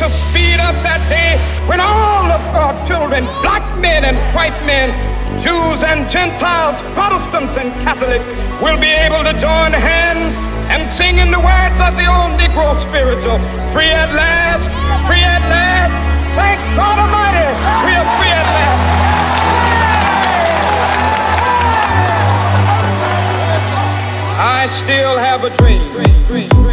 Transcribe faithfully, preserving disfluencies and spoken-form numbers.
to speed up that day when all of God's children, black men and white men, Jews and Gentiles, Protestants and Catholics, will be able to join hands and sing in the words of the old Negro spiritual, free at last, free at last, thank God Almighty, we are free at last. I still have a dream. dream, dream, dream.